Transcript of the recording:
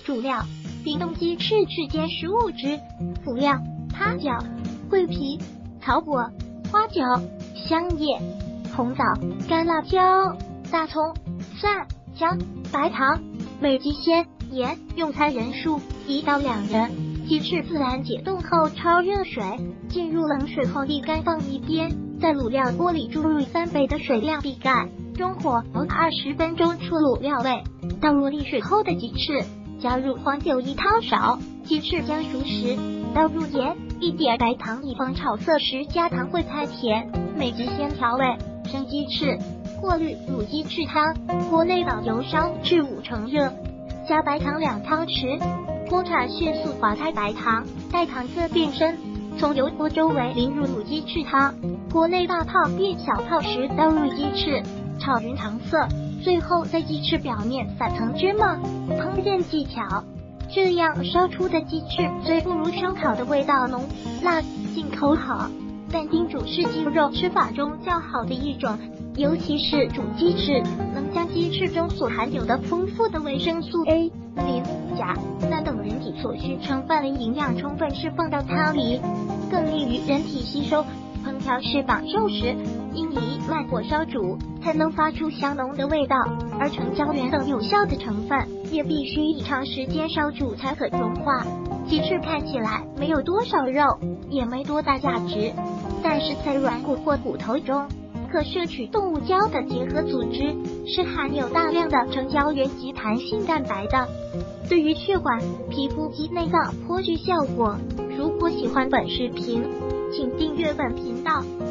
主料：冰冻鸡翅之间食物之辅料：八角、桂皮、草果、花椒、香叶、红枣、干辣椒、大葱、蒜、姜、白糖、美极鲜、盐。用餐人数1到2人。鸡翅自然解冻后焯热水，进入冷水后沥干放一边，在卤料锅里注入3倍的水量，闭盖，中火熬20分钟出卤料味。倒入沥水后的鸡翅，加入黄酒1汤勺，鸡翅将熟时，倒入盐、1点白糖，以防炒色时加糖会太甜。美极鲜调味，生鸡翅，过滤卤鸡翅汤，锅内把油烧至5成热，加白糖2汤匙。锅铲迅速划开白糖，待糖色变深，从油锅周围淋入卤鸡翅汤。锅内大泡变小泡时，倒入鸡翅，炒匀糖色，最后在鸡翅表面撒层芝麻。烹饪技巧：这样烧出的鸡翅虽不如烧烤的味道浓辣劲口好，但叮煮是鸡肉吃法中较好的一种，尤其是煮鸡翅，能将鸡翅中所含有的丰富的维生素 A、磷、钾、钠等人体所需成分的营养充分释放到汤里，更利于人体吸收。烹调是绑肉时，应以慢火烧煮，才能发出香浓的味道，而橙胶原等有效的成分也必须以长时间烧煮才可融化。鸡翅看起来没有多少肉，也没多大价值，但是在软骨或骨头中可摄取动物胶的结合组织，是含有大量的橙胶原及弹性蛋白的，对于血管、皮肤及内脏颇具效果。如果喜欢本视频，请订阅本频道。